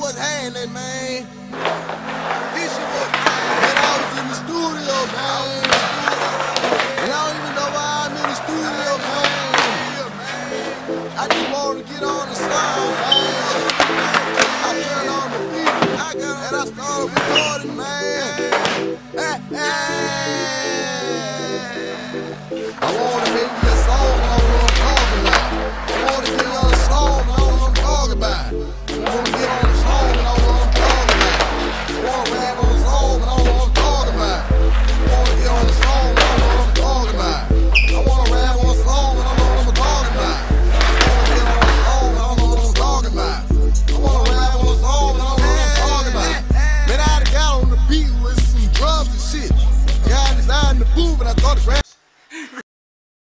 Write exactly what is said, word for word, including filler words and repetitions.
what's happening, man. This shit was and I was in the studio, man. And I don't even know why I'm in the studio, man. I just wanted to get on the song, man. I turned on the beat, and I started recording, man.